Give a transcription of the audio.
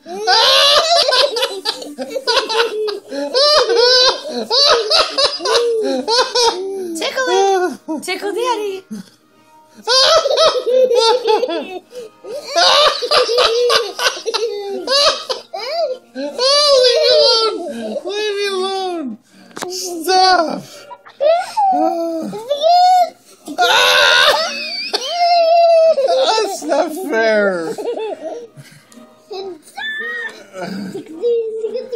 Tickle it. Tickle Daddy. Oh, leave me alone! Leave me alone! Stop! That's not fair.